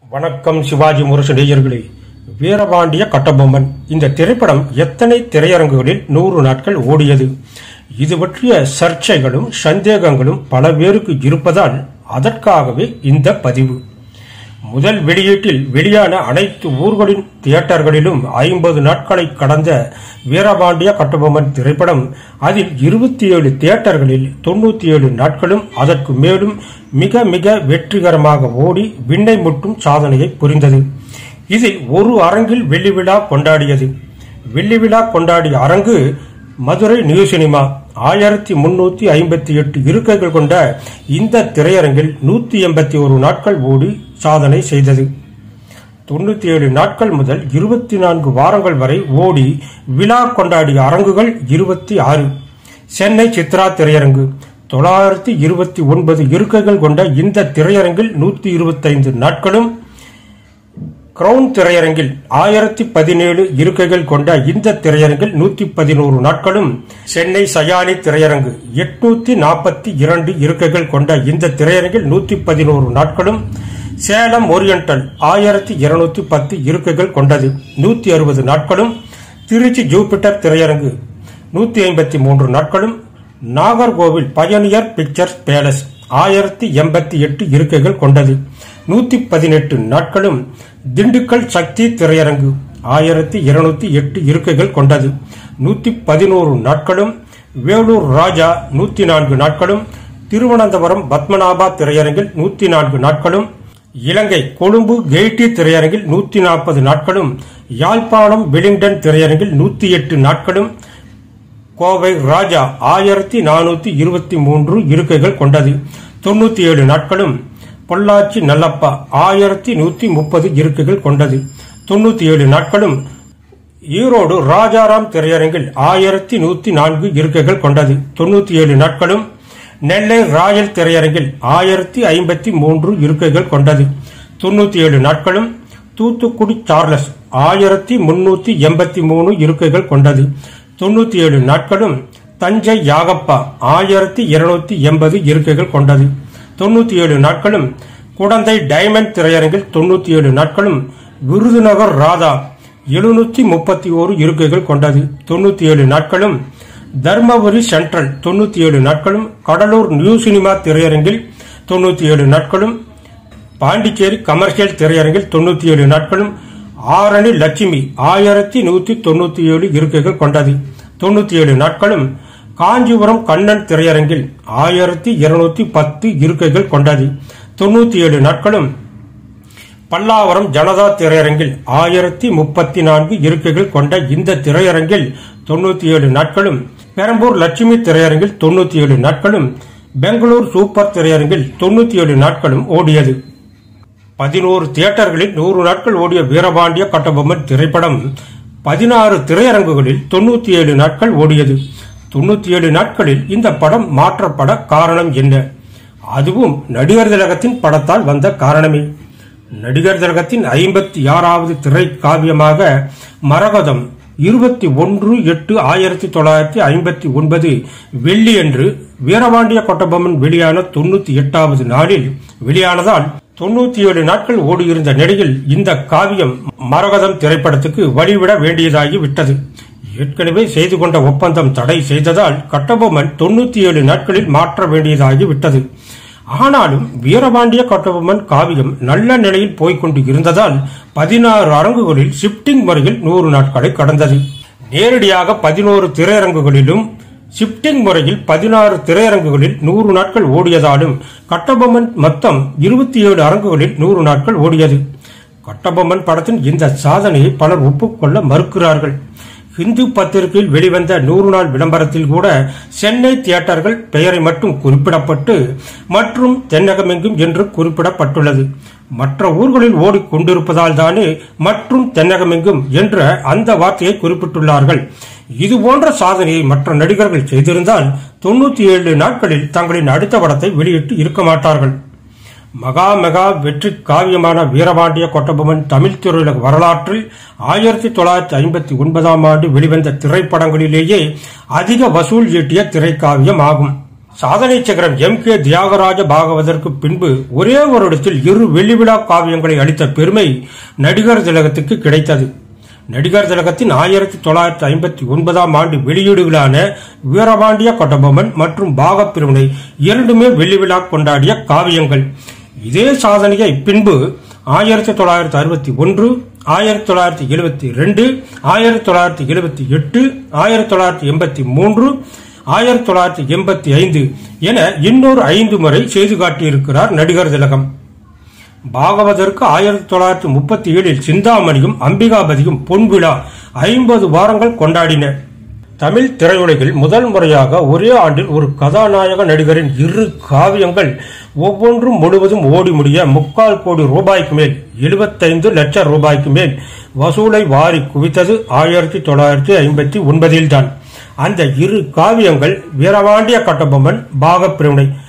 வணக்கம் சிவாஜி முரசு நேயர்களே. வீரபாண்டிய கட்டபொம்மன் இந்த திரைப்படம் எத்தனை திரையரங்குகளில் 100 நாட்கள் ஓடியது? இது பற்றிய சர்ச்சைகளும் சந்தேகங்களும் பல பேருக்கு இருப்பதால் அதற்காகவே இந்த பதிவு. முதல் வெளியீட்டில் வெளியான அனைத்து ஊர்களின் தியேட்டர்களிலும் 50 நாட்களை கடந்த வீரபாண்டிய கட்டபொம்மன் திரைப்படம் அதில் 27 தியேட்டர்களில் 97 நாட்களும் அதற்கு மேலும் மிக மிக வெற்றிகரமாக ஓடி விண்ணை முட்டும் சாதனையை புரிந்தது. இதில் ஒரு அரங்கில் வெள்ளி விழா கொண்டாடியது. வெள்ளி விழா கொண்டாடிய அரங்கு மதுரை நியூ சினிமா. 1358 இருக்கைகள் கொண்ட இந்த திரையரங்கில் 181 நாட்கள் ஓடி சாதனை செய்தது. 97 நாட்கள் முதல் 24 வாரங்கள் வரை ஓடி விழா கொண்டாடிய அரங்குகள் 26. சென்னை சித்ரா திரையரங்கு 929 இருக்கைகள் கொண்ட இந்த திரையரங்கில் 125 நாட்களும், கிரவுன் திரையரங்கில் 1017 இருக்கைகள் கொண்ட இந்த திரையரங்கில் 111 நாட்களும், சென்னை சயானி திரையரங்கு 842 இருக்கைகள் கொண்ட இந்த திரையரங்கில் 111 நாட்களும், சேலம் ஓரியண்டல் 1210 இருக்கைகள் கொண்டது 160 நாட்களும், திருச்சி ஜூபிட்டர் திரையரங்கு 153 நாட்களும், நாகர்கோவில் பயனியர் பிக்சர்ஸ் பேலஸ் 1088 இருக்கைகள் கொண்டது 118 நாட்களும், திண்டுக்கல் சக்தி திரையரங்கு 1208 இருக்கைகள் கொண்டது 111 நாட்களும், வேலூர் ராஜா 104 நாட்களும், திருவனந்தபுரம் பத்மநாபா திரையரங்கில் 104 நாட்களும், இலங்கை கொழும்பு கெய்டி திரையரங்கில் 140 நாட்களும், யாழ்ப்பாணம் வெலிங்டன் திரையரங்கில் 108 நாட்களும், கோவை ராஜா 1423 இருக்கைகள் கொண்டது 97 நாட்களும், பொள்ளாச்சி நல்லப்பா 1130 இருக்கைகள் கொண்டது 97 நாட்களும், ஈரோடு ராஜாராம் திரையரங்கில் 1104 இருக்கைகள் கொண்டது 97 நாட்களும், நெல்லை ராயல் திரையரங்கில் 1053 இருக்கைகள் கொண்டது 97 நாட்களும், தூத்துக்குடி சார்லஸ் 1383 இருக்கைகள் கொண்டது 97 நாட்களும், தஞ்சை யாகப்பா 1280 இருக்கைகள் கொண்டது 97 நாட்களும், குடந்தை டைமண்ட் திரையரங்கில் 97 நாட்களும், விருதுநகர் ராதா 731 இருக்கைகள் கொண்டது 97 நாட்களும், தர்மபுரி சென்ட்ரல் 97 நாட்களும், கடலூர் நியூ சினிமா திரையரங்கில் 97 நாட்களும், பாண்டிச்சேரி கமர்ஷியல் திரையரங்கில் 97 நாட்களும், ஆரணி லட்சுமி 1197 இருக்கைகள் கொண்டது 97 நாட்களும், காஞ்சிபுரம் கண்ணன் திரையரங்கில் 1210 இருக்கைகள் கொண்டது 97 நாட்களும், பல்லாவரம் ஜனதா திரையரங்கில் 1034 இருக்கைகள் கொண்ட இந்த திரையரங்கில் 97 நாட்களும், பெரம்பூர் லட்சுமி திரையரங்கில் 97 நாட்களும், பெங்களூர் சூப்பர் திரையரங்கில் 97 நாட்களும் ஓடியது. 11 தியேட்டர்களில் 100 நாட்கள் ஓடிய வீரபாண்டிய கட்டபொம்மன் திரைப்படம் 16 திரையரங்குகளில் 97 நாட்கள் ஓடியது. 97 நாட்களில் இந்த படம் மாற்றப்பட காரணம் என்ன? அதுவும் நடிகர் திலகத்தின் படத்தால் வந்த காரணமே. நடிகர் திலகத்தின் 56வது திரை காவியமாக மரகதம் 21/8/1959 வெள்ளியன்று வீரபாண்டிய கட்டபொம்மன் வெளியான 98வது நாளில் வெளியானதால் 97 நாட்கள் ஓடியிருந்த நிலையில் இந்த காவியம் மரகதம் திரைப்படத்துக்கு வழிவிட வேண்டியதாகி விட்டது. ஏற்கனவே செய்து கொண்ட ஒப்பந்தம் தடை செய்ததால் கட்டபொம்மன் 97 நாட்களில் மாற்ற வேண்டியதாகி விட்டது. ஆனாலும் வீரபாண்டிய கட்டபொம்மன் காவியம் நல்ல நிலையில் போய்கொண்டு இருந்ததால் 16 அரங்குகளில் ஷிப்டிங் முறையில் 100 நாட்களை கடந்தது. நேரடியாக 11 திரையரங்குகளிலும் ஷிப்டிங் முறையில் 16 திரையரங்குகளில் 100 நாட்கள் ஓடியதாலும் கட்டபொம்மன் மொத்தம் 27 அரங்குகளில் 100 நாட்கள் ஓடியது. கட்டபொம்மன் படத்தின் இந்த சாதனையை பலர் ஒப்புக்கொள்ள மறுக்கிறார்கள். ஹிந்து பத்திரிகையில் வெளிவந்த 100 நாள் விளம்பரத்தில் கூட சென்னை தியேட்டர்கள் பெயரை மட்டும் குறிப்பிடப்பட்டு மற்றும் தென்னகமெங்கும் என்று குறிப்பிடப்பட்டுள்ளது. மற்ற ஊர்களில் ஓடிக்கொண்டிருப்பதால் தானே மற்றும் தென்னகமெங்கும் என்ற அந்த வார்த்தையை குறிப்பிட்டுள்ளார்கள். இதுபோன்ற சாதனையை மற்ற நடிகர்கள் செய்திருந்தால் 97 நாட்களில் தங்களின் அடுத்த படத்தை வெளியிட்டு இருக்க மாட்டார்கள். மகா வெற்றி காவியமான வீரபாண்டிய கட்டபொம்மன் தமிழ் திரையுலக வரலாற்றில் 1959 ஆண்டு வெளிவந்த திரைப்படங்களிலேயே அதிக வசூல் ஈட்டிய திரைக்காவியம் ஆகும். சாதனை சிகரம் எம் கே தியாகராஜ பாகவதற்கு பின்பு ஒரே வருடத்தில் 2 வெள்ளி விழா காவியங்களை அளித்த பெருமை நடிகர் திலகத்துக்கு கிடைத்தது. நடிகர் திலகத்தின் 1959ஆம் ஆண்டு வெளியீடுகளான வீரபாண்டிய கட்டபொம்மன் மற்றும் பாகப்பிரிவினை இரண்டுமே வெள்ளி விழா கொண்டாடிய காவியங்கள். இதே சாதனையை பின்பு 1961, 1972, 1978, 1983, 1985 என இன்னொரு 5 முறை செய்து காட்டியிருக்கிறார் நடிகர் திலகம். பாகவதற்கு 1937 சிந்தாமணியும் அம்பிகாபதியும் பொன்விழா 50 வாரங்கள் கொண்டாடின. தமிழ் திரையுலகில் முதல் முறையாக ஒரே ஆண்டில் ஒரு கதாநாயக நடிகரின் 2 காவியங்கள் ஒவ்வொன்றும் முழுவதும் ஓடி முடிய 3/4 கோடி ரூபாய்க்கு மேல் 75 லட்சம் ரூபாய்க்கு மேல் வசூலை வாரி குவித்தது 1959 தான். அந்த 2 காவியங்கள் வீரபாண்டிய கட்டபொம்மன், பாகப்பிரிவினை.